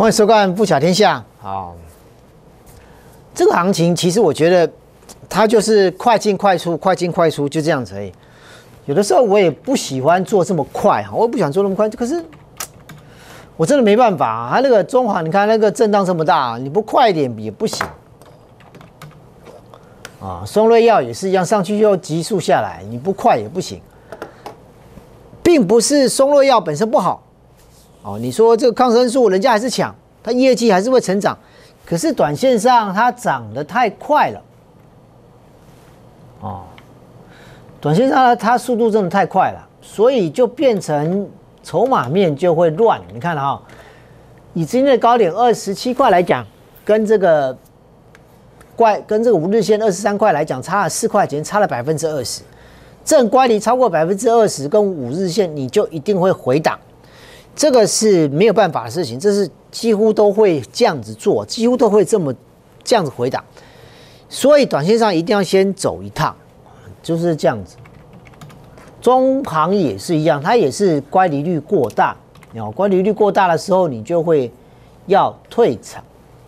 欢迎收看《富甲天下》啊。这个行情其实我觉得它就是快进快出，快进快出，就这样子而已。有的时候我也不喜欢做这么快，我也不想做那么快，可是我真的没办法。它那个中华，你看那个震荡这么大，你不快一点也不行啊。松瑞药也是一样，上去又急速下来，你不快也不行。并不是松瑞药本身不好。哦，你说这个抗生素人家还是抢，它业绩还是会成长，可是短线上它涨得太快了，哦，短线上它速度真的太快了，所以就变成筹码面就会乱。你看哈、以今天的高点27块来讲，跟这个5日线23块来讲，差了4块钱，差了20%。正乖离超过20%跟5日线，你就一定会回档。这个是没有办法的事情，这是几乎都会这样子做，几乎都会这样子回档，所以短线上一定要先走一趟，就是这样子。中航也是一样，它也是乖离率过大，乖离率过大的时候，你就会要退场。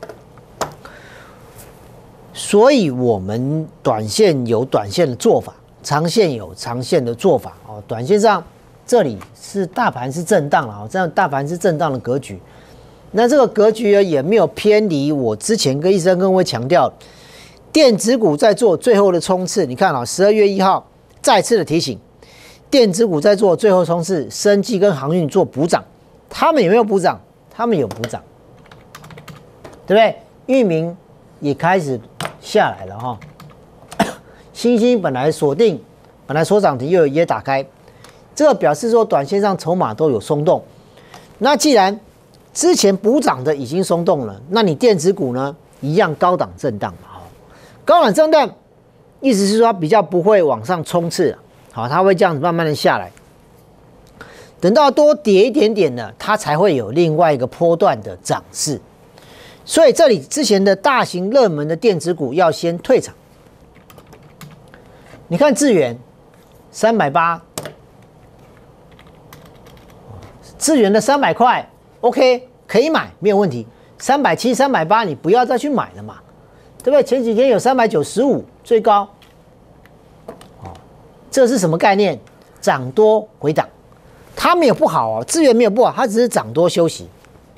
所以我们短线有短线的做法，长线有长线的做法哦。短线上。这里是大盘是震荡了，这样大盘是震荡的格局，那这个格局呢也没有偏离我之前一直跟各位强调，电子股在做最后的冲刺。你看啊，12月1号再次的提醒，电子股在做最后冲刺，生技跟航运做补涨，他们有没有补涨？他们有补涨，对不对？裕民也开始下来了哈，星星本来锁定，本来所涨停又也打开。这个表示说，短线上筹码都有松动。那既然之前补涨的已经松动了，那你电子股呢，一样高档震荡嘛？高档震荡，意思是说它比较不会往上冲刺，好，它会这样子慢慢的下来。等到多跌一点点呢，它才会有另外一个波段的涨势。所以这里之前的大型热门的电子股要先退场。你看智原380。智原的300块 ，OK， 可以买，没有问题。370、380，你不要再去买了嘛，对不对？前几天有395最高，哦，这是什么概念？涨多回档，它没有不好哦，智原没有不好，它只是涨多休息。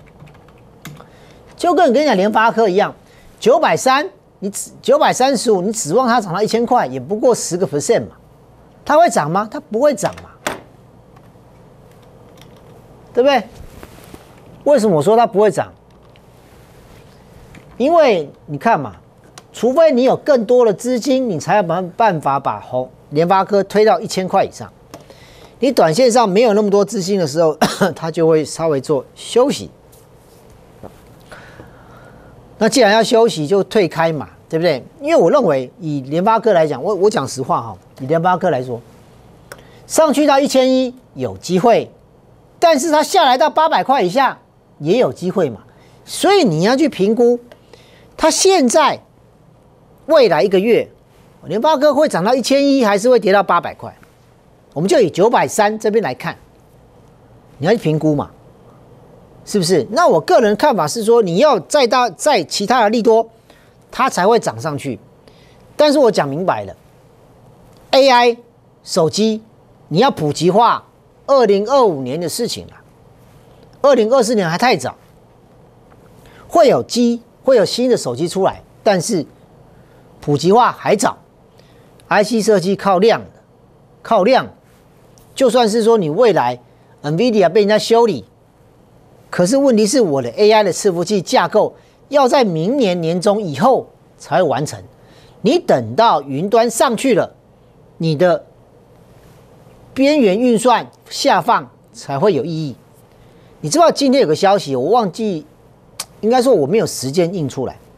就跟你讲联发科一样，930，你935，你指望它涨到1000块，也不过10%嘛，它会涨吗？它不会涨嘛。对不对？为什么我说它不会涨？因为你看嘛，除非你有更多的资金，你才有办法把联发科推到1000块以上。你短线上没有那么多资金的时候，它就会稍微做休息。那既然要休息，就退开嘛，对不对？因为我认为以联发科来讲，我讲实话哈，以联发科来说，上去到1100有机会。但是它下来到800块以下也有机会嘛，所以你要去评估它现在未来1个月，联发科会涨到1100，还是会跌到800块？我们就以930这边来看，你要去评估嘛，是不是？那我个人看法是说，你要再其他的利多，它才会涨上去。但是我讲明白了 ，AI 手机你要普及化。2025年的事情了，2024年还太早，会有新的手机出来，但是普及化还早。IC 设计靠量，就算是说你未来 NVIDIA 被人家修理，可是问题是我的 AI 的伺服器架构要在明年年中以后才会完成。你等到云端上去了，你的边缘运算下放才会有意义。你知道今天有个消息，我忘记，应该说我没有时间印出来。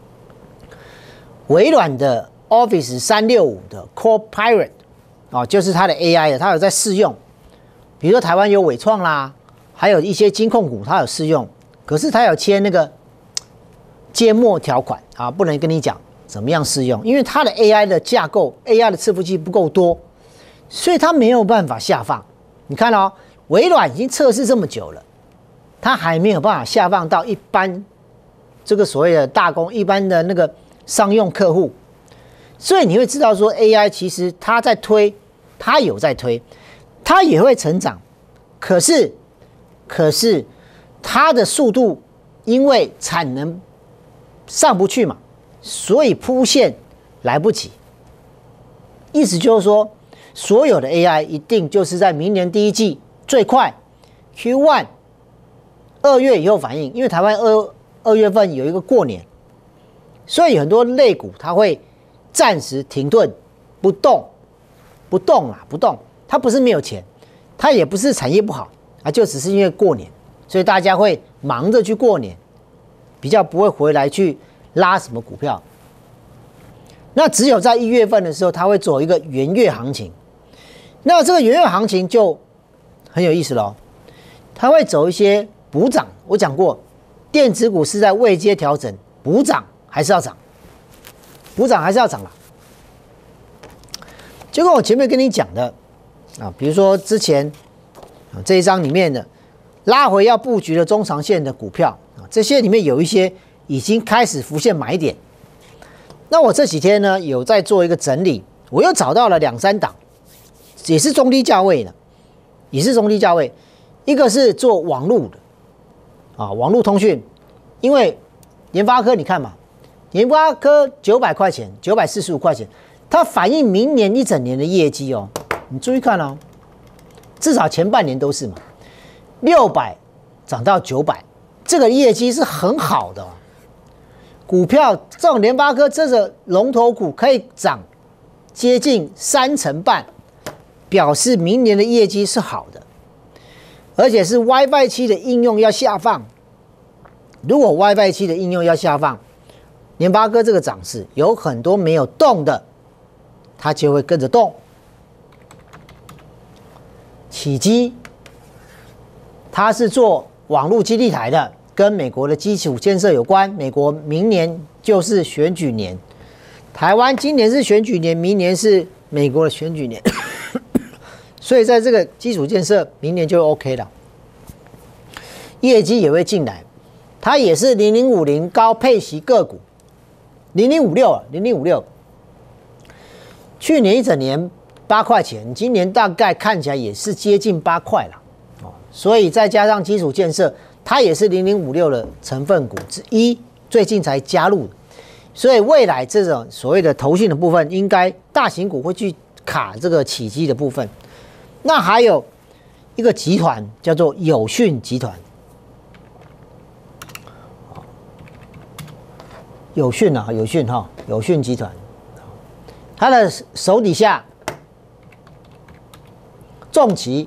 微软的 Office 365的 Copilot 哦，就是它的 AI 的，它有在试用。比如说台湾有伟创啦，还有一些金控股它有试用，可是它有签那个缄默条款啊，不能跟你讲怎么样试用，因为它的 AI 的架构 ，AI 的伺服器不够多。所以它没有办法下放。你看哦，微软已经测试这么久了， 它还没有办法下放到一般这个所谓的大公一般的那个商用客户，所以你会知道说 AI 其实它在推，它有在推，它也会成长，可是它的速度因为产能上不去嘛，所以铺线来不及。意思就是说，所有的 AI 一定就是在明年第一季最快 Q1 2月以后反应，因为台湾2月份有一个过年，所以很多类股它会暂时停顿不动，它不是没有钱，它也不是产业不好啊，就只是因为过年，所以大家会忙着去过年，比较不会回来去拉什么股票。那只有在1月份的时候，它会走一个元月行情。那这个元月行情就很有意思咯，它会走一些补涨。我讲过，电子股是在位阶调整，补涨还是要涨，补涨还是要涨啦。就跟我前面跟你讲的啊，比如说之前这一章里面的拉回要布局的中长线的股票啊，这些里面有一些已经开始浮现买点。那我这几天呢有在做一个整理，我又找到了2、3档，也是中低价位的，一个是做网路的啊，网路通讯，因为联发科你看嘛，联发科900块钱，945块钱，它反映明年一整年的业绩哦，你注意看哦，至少前半年都是嘛，600涨到900，这个业绩是很好的哦。股票这种联发科这个龙头股可以涨接近3成半，表示明年的业绩是好的，而且是 WiFi 7的应用要下放。如果 WiFi 7的应用要下放，联发科这个涨势有很多没有动的，它就会跟着动。启基，它是做网络基地台的。跟美国的基础建设有关，美国明年就是选举年，台湾今年是选举年，明年是美国的选举年，所以在这个基础建设，明年就 OK 了，业绩也会进来，它也是0050高配息个股，0056，去年一整年8块钱，今年大概看起来也是接近8块了，哦，所以再加上基础建设。它也是0056的成分股之一，最近才加入的，所以未来这种所谓的投信的部分，应该大型股会去卡这个起基的部分。那还有一个集团叫做友讯集团，友讯集团，它的手底下重旗。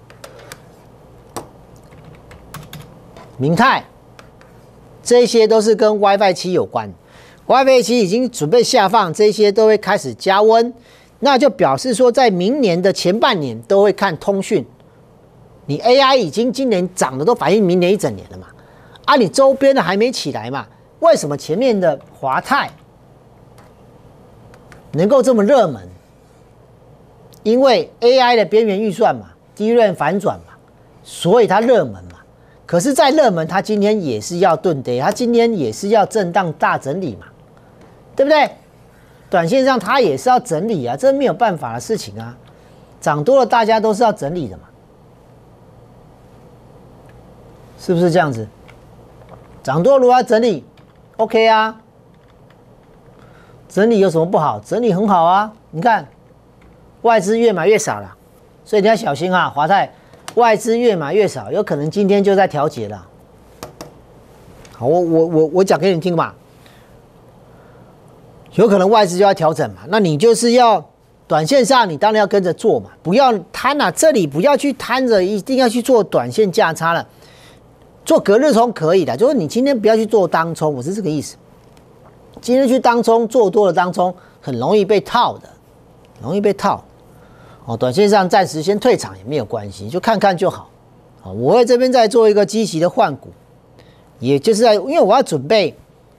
明泰，这些都是跟 WiFi 7有关。WiFi 7已经准备下放，这些都会开始加温，那就表示说，在明年的前半年都会看通讯。你 AI 已经今年涨的都反映明年一整年了嘛？啊，你周边的还没起来嘛？为什么前面的华泰能够这么热门？因为 AI 的边缘预算嘛，低润反转嘛，所以它热门嘛。可是再热门，它今天也是要钝跌，它今天也是要震荡大整理嘛，对不对？短线上它也是要整理啊，这没有办法的事情啊。涨多了，大家都是要整理的嘛，是不是这样子？涨多如果要整理 ，OK 啊，整理有什么不好？整理很好啊。你看，外资越买越少了，所以你要小心啊，华泰。外资越买越少，有可能今天就在调节了。好，我讲给你听吧。有可能外资就要调整嘛，那你就是要短线上，你当然要跟着做嘛，不要贪啊，这里不要去贪着，一定要去做短线价差了。做隔日冲可以的，就是你今天不要去做当冲，我是这个意思。今天去当冲，做多了当冲，很容易被套的，容易被套。哦，短线上暂时先退场也没有关系，就看看就好。啊，我会这边再做一个积极的换股，也就是因为我要准备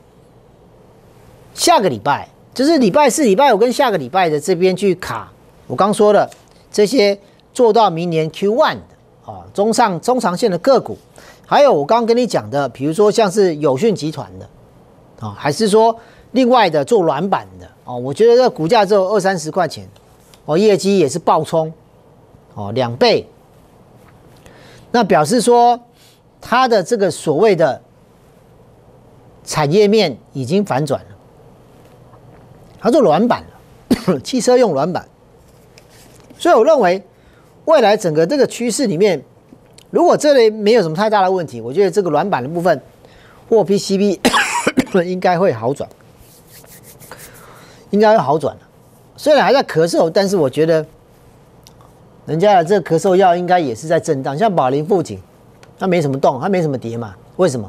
下个礼拜，就是礼拜4、礼拜5跟下个礼拜的这边去卡。我刚说的这些做到明年 Q1 的啊，中长线的个股， 还有我刚刚跟你讲的，比如说像是友讯集团的，还是说另外的做软板的我觉得这股价只有20-30块钱，业绩也是暴冲，2倍，那表示说它的这个所谓的产业面已经反转了，它做软板了，汽车用软板，所以我认为未来整个这个趋势里面，如果这类没有什么太大的问题，我觉得这个软板的部分或 PCB 应该会好转，应该会好转了。虽然还在咳嗽，但是我觉得人家的这个咳嗽药应该也是在震荡，像宝林富锦，它没什么动，它没什么跌嘛，为什么？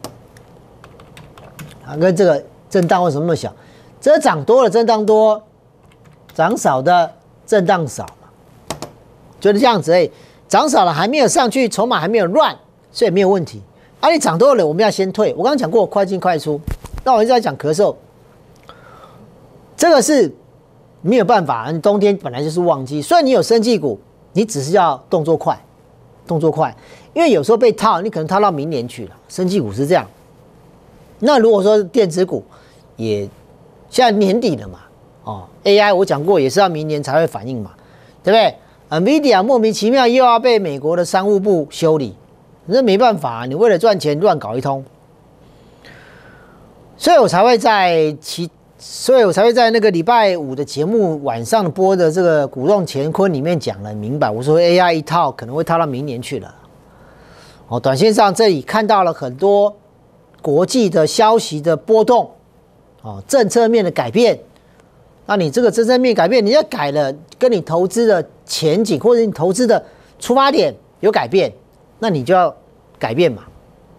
跟这个震荡为什么那么小？这涨多了震荡多，涨少的震荡少嘛，就是这样子涨少了还没有上去，筹码还没有乱，所以没有问题。你涨多了，我们要先退。我刚刚讲过快进快出，那我一直在讲咳嗽，这个是没有办法，你冬天本来就是旺季，所以你有生技股，你只是要动作快，动作快，因为有时候被套，你可能套到明年去了。生技股是这样。那如果说电子股也现在年底了嘛，AI 我讲过也是要明年才会反应嘛，对不对？NVIDIA 莫名其妙又要被美国的商务部修理，那没办法，你为了赚钱乱搞一通，所以我才会在那个礼拜五的节目晚上播的这个股动乾坤里面讲了明白，我说 AI 一套可能会套到明年去了。短线上这里看到了很多国际的消息的波动，政策面的改变，那你这个政策面改变，你要改了，跟你投资的前景或者你投资的出发点有改变，那你就要改变嘛。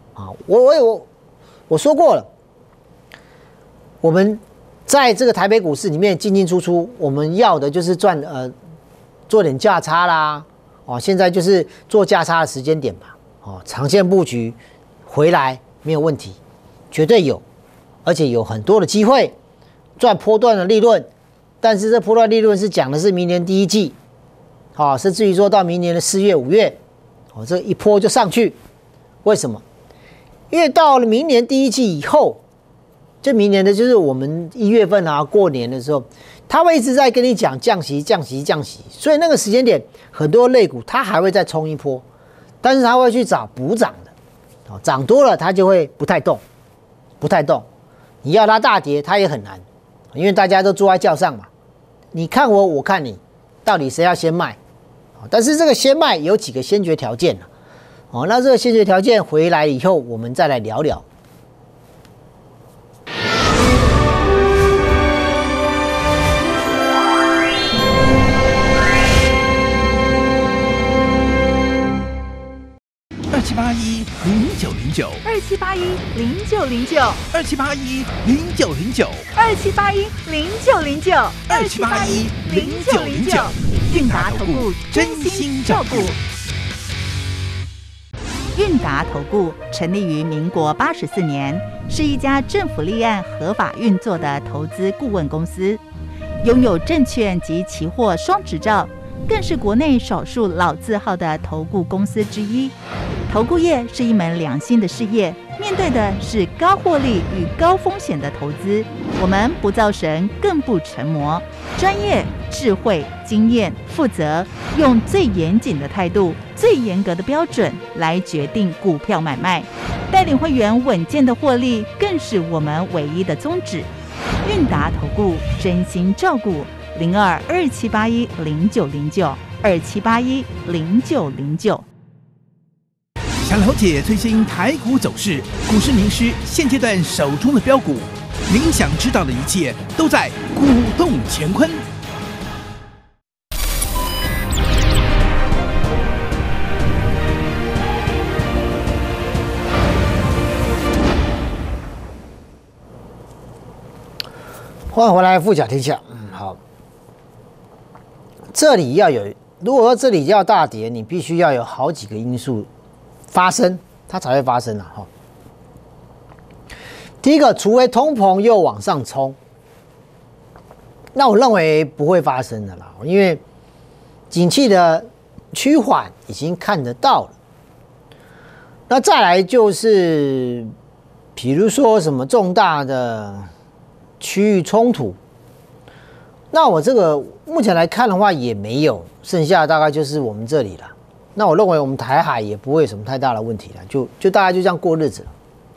我说过了，我们在这个台北股市里面进进出出，我们要的就是做点价差啦，现在就是做价差的时间点嘛，长线布局回来没有问题，绝对有，而且有很多的机会赚波段的利润，但是这波段利润是讲的是明年第一季，甚至于说到明年的4月、5月，这一波就上去，为什么？因为到了明年第一季以后，就明年的就是我们1月份过年的时候，他会一直在跟你讲降息、降息、降息，所以那个时间点很多类股它还会再冲一波，但是它会去找补涨的。涨多了它就会不太动，你要它大跌它也很难，因为大家都坐在轿上嘛，你看我我看你，到底谁要先卖？但是这个先卖有几个先决条件那这个先决条件回来以后我们再来聊聊。 27810909 27810909 27810909 27810909 27810909 韵达投顾真心照顾。韵达投顾成立于民国84年，是一家政府立案合法运作的投资顾问公司，拥有证券及期货双执照，更是国内少数老字号的投顾公司之一。投顾业是一门良心的事业，面对的是高获利与高风险的投资。我们不造神，更不成魔，专业、智慧、经验、负责，用最严谨的态度、最严格的标准来决定股票买卖，带领会员稳健的获利，更是我们唯一的宗旨。韵达投顾真心照顾，0227810909 27810909。 想了解最新台股走势，股市名师现阶段手中的标股，您想知道的一切都在股动乾坤。 欢迎回来，富甲天下。好，这里要有，如果说这里要大跌，你必须要有好几个因素发生，它才会发生第一个，除非通膨又往上冲，那我认为不会发生的啦，因为景气的趋缓已经看得到了。 那再来就是，比如说什么重大的区域冲突，那我这个目前来看的话也没有，剩下大概就是我们这里了。那我认为我们台海也不会有什么太大的问题了，就大家就这样过日子了。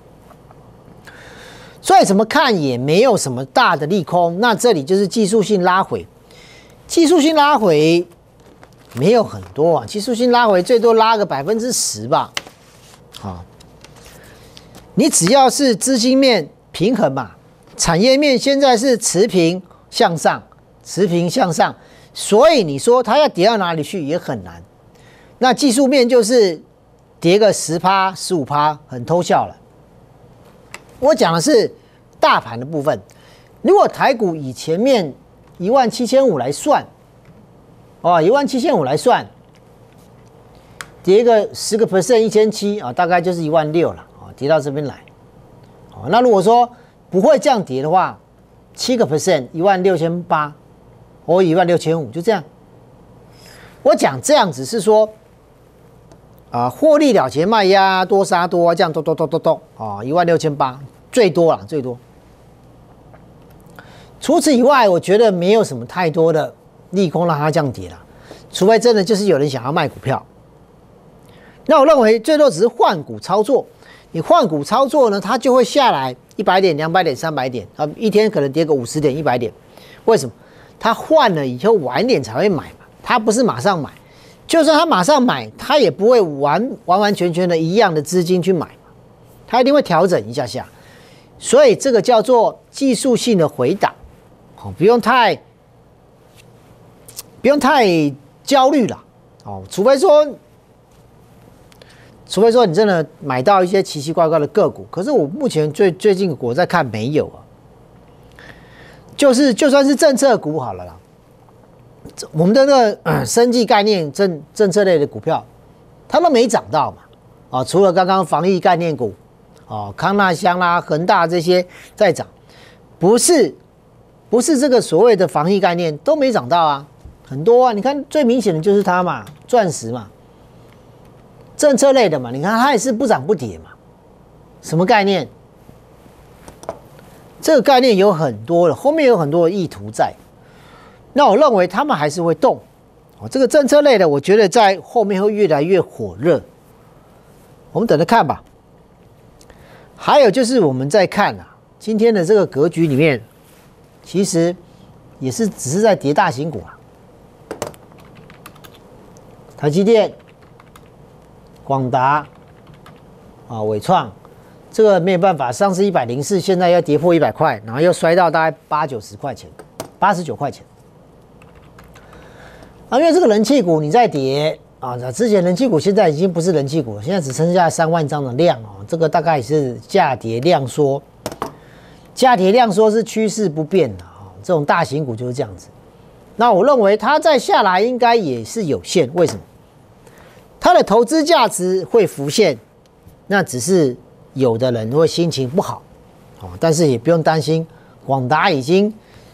所以怎么看也没有什么大的利空。那这里就是技术性拉回，技术性拉回没有很多啊，技术性拉回最多拉个10%吧。好，你只要是资金面平衡嘛，产业面现在是持平向上，持平向上，所以你说它要跌到哪里去也很难。那技术面就是跌个10%、15%，很偷笑了。我讲的是大盘的部分，如果台股以前面17500来算，哦，17500来算，跌个10%、1700啊，大概就是16000了啊，跌到这边来。哦，那如果说不会这样跌的话，7%16800或16500，就这样。我讲这样子是说，获利了结卖压多杀多，这样多啊，16800最多了，最多。除此以外，我觉得没有什么太多的利空让它这样跌了，除非真的就是有人想要卖股票。那我认为最多只是换股操作，你换股操作呢，它就会下来100点、200点、300点，一天可能跌个50点、100点。为什么？它换了以后晚点才会买嘛，它不是马上买。就算他马上买，他也不会完全的一样的资金去买嘛，他一定会调整一下下，所以这个叫做技术性的回档，不用太焦虑了哦，除非说你真的买到一些奇奇怪怪的个股，可是我目前最近我在看没有啊，就算是政策股好了啦。我们的那个生技概念政策类的股票，它都没涨到嘛，除了刚刚防疫概念股，康那香啦、恒大这些在涨，不是这个所谓的防疫概念都没涨到啊，很多啊，你看最明显的就是它嘛，钻石嘛，政策类的嘛，你看它也是不涨不跌嘛，什么概念？这个概念有很多的，后面有很多的意图在。那我认为他们还是会动，这个政策类的，我觉得在后面会越来越火热，我们等着看吧。还有就是我们在看今天的这个格局里面，其实也是只是在跌大型股台积电、广达伟创，这个没有办法，上次104，现在要跌破100块，然后又摔到大概80-90块钱，89块钱。因为这个人气股你在跌之前人气股现在已经不是人气股了，现在只剩下3万张的量这个大概也是价跌量缩，价跌量缩是趋势不变的这种大型股就是这样子。那我认为它再下来应该也是有限，为什么？它的投资价值会浮现，那只是有的人会心情不好但是也不用担心，广达已经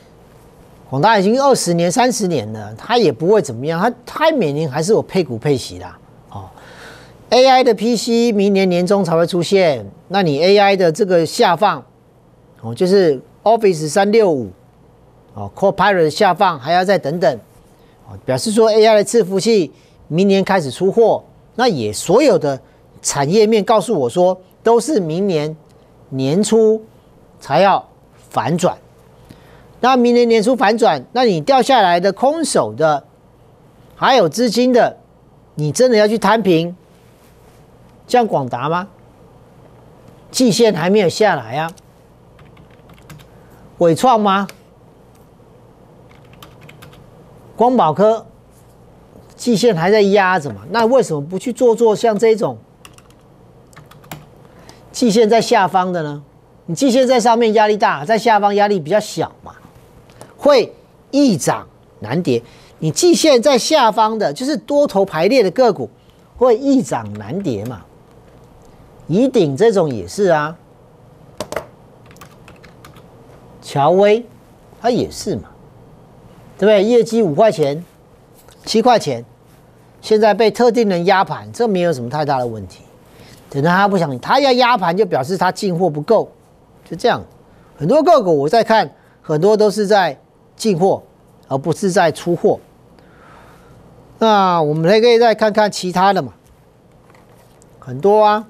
20年、30年了，它也不会怎么样，它每年还是有配股配息啦。AI 的 PC 明年年中才会出现，那你 AI 的这个下放，就是 Office 365，Copilot 的下放还要再等等，表示说 AI 的伺服器明年开始出货，那也所有的产业面告诉我说，都是明年年初才要反转。那明年年初反转，那你掉下来的空手的，还有资金的，你真的要去摊平，像广达吗？季线还没有下来啊。伟创吗？光宝科季线还在压着嘛？那为什么不去做像这种季线在下方的呢？你季线在上面压力大，在下方压力比较小嘛？会易涨难跌，你季线在下方的，就是多头排列的个股，会易涨难跌嘛。宜鼎这种也是啊，乔威它也是嘛，对不对？业绩5块钱、7块钱，现在被特定人压盘，这没有什么太大的问题。 等到它不想，它要压盘就表示它进货不够，就这样。很多个股我在看，很多都是在进货，而不是在出货。那我们还可以再看看其他的嘛，很多啊。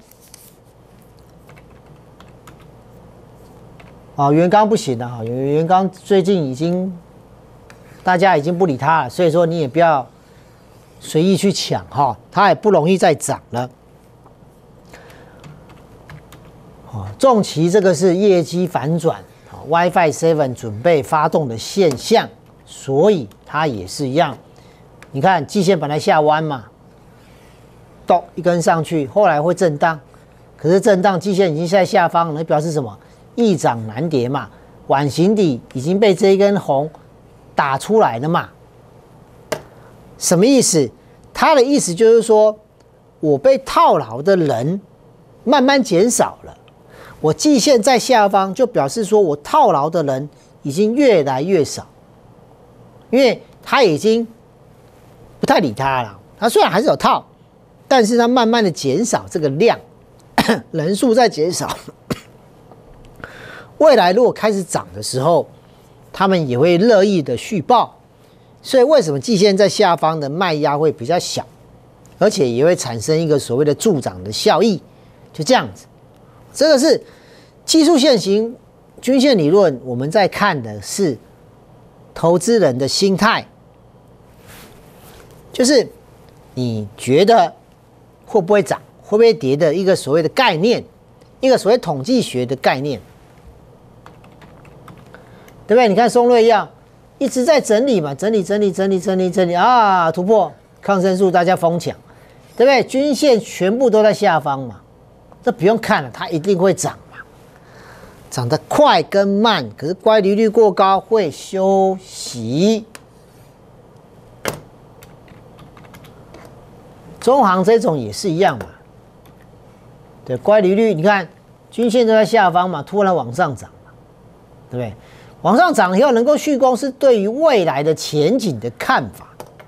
元刚不行了哈，元刚最近已经大家已经不理它了，所以说你也不要随意去抢哈，它也不容易再涨了。重骑这个是业绩反转，WiFi 7准备发动的现象，所以它也是一样。你看季线本来下弯嘛，咚一根上去，后来会震荡，可是震荡季线已经在下方了，表示什么？易涨难跌嘛，碗形底已经被这一根红打出来了嘛。什么意思？他的意思就是说，我被套牢的人慢慢减少了，我季线在下方，就表示说我套牢的人已经越来越少，因为他已经不太理他了。他虽然还是有套，但是他慢慢的减少这个量，人数在减少。未来如果开始涨的时候，他们也会乐意的续报，所以为什么季线在下方的卖压会比较小，而且也会产生一个所谓的助涨的效益，就这样子。这个是技术线型均线理论，我们在看的是投资人的心态，就是你觉得会不会涨，会不会跌的一个所谓的概念，一个所谓统计学的概念。对不对？你看松瑞药一直在整理嘛，整理啊，突破抗生素，大家疯抢，对不对？均线全部都在下方嘛，这不用看了，它一定会涨嘛，涨得快跟慢，可是乖离率过高会休息。中航这种也是一样嘛，对，乖离率你看均线都在下方嘛，突然往上涨嘛，对不对？往上涨以后能够续攻，是对于未来的前景的看法。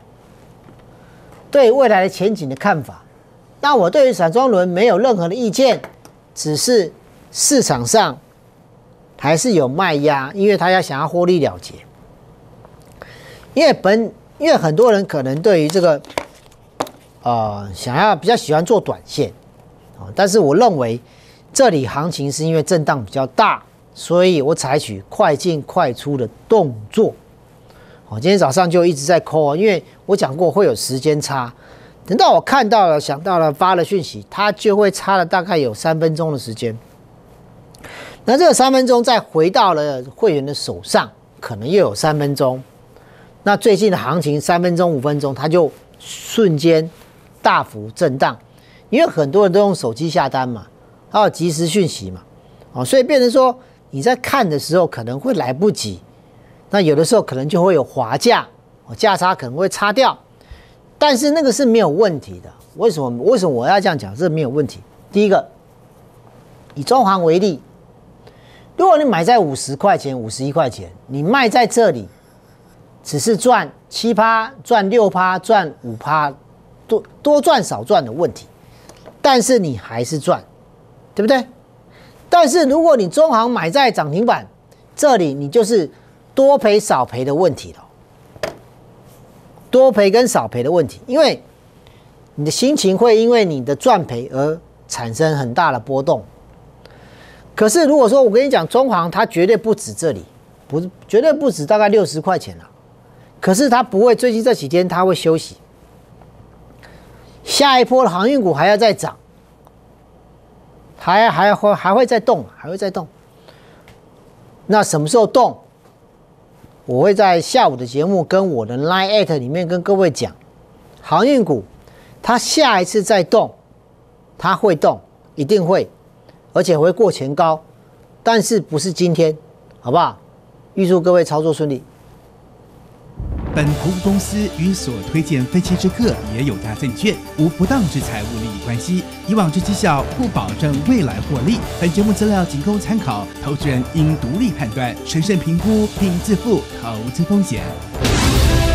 对未来的前景的看法，那我对于散装轮没有任何的意见，只是市场上还是有卖压，因为他想要获利了结。因为很多人可能对于这个想要比较喜欢做短线但是我认为这里行情是因为震荡比较大。所以我采取快进快出的动作。今天早上就一直在call，因为我讲过会有时间差。等到我看到了、想到了、发了讯息，它就会差了大概有3分钟的时间。那这个3分钟再回到了会员的手上，可能又有3分钟。那最近的行情3分钟、5分钟，它就瞬间大幅震荡，因为很多人都用手机下单嘛，还有即时讯息嘛，所以变成说。你在看的时候可能会来不及，那有的时候可能就会有滑价，价差可能会差掉，但是那个是没有问题的。为什么我要这样讲？这没有问题。第一个，以中航为例，如果你买在50块钱、51块钱，你卖在这里，只是赚7%、赚6%、赚5%，多赚少赚的问题，但是你还是赚，对不对？但是如果你中航买在涨停板，这里你就是多赔少赔的问题了。多赔跟少赔的问题，因为你的心情会因为你的赚赔而产生很大的波动。可是如果说我跟你讲，中航它绝对不止这里，绝对不止大概60块钱了。可是它不会，最近这几天它会休息，下一波的航运股还要再涨。还会再动，还会再动。那什么时候动？我会在下午的节目跟我的 Line@ 里面跟各位讲，航运股它下一次再动，它会动，一定会，而且会过前高，但是不是今天，好不好？预祝各位操作顺利。 本投顾公司与所推荐分期之客也有大证券，无不当之财务利益关系。以往之绩效不保证未来获利。本节目资料仅供参考，投资人应独立判断、审慎评估并自负投资风险。